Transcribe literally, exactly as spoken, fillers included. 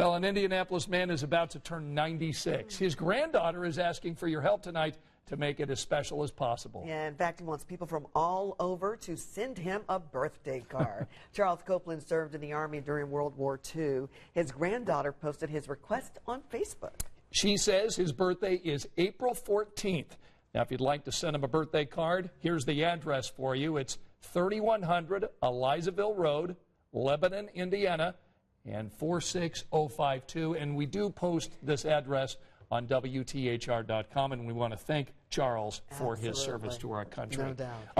Well, an Indianapolis man is about to turn ninety-six. His granddaughter is asking for your help tonight to make it as special as possible. Yeah, in fact, he wants people from all over to send him a birthday card. Charles Copeland served in the Army during World War Two. His granddaughter posted his request on Facebook. She says his birthday is April fourteenth. Now, if you'd like to send him a birthday card, here's the address for you. It's thirty-one hundred Elizaville Road, Lebanon, Indiana, and four six zero five two. And we do post this address on W T H R dot com, and we want to thank Charles for Absolutely. his service to our country. No doubt.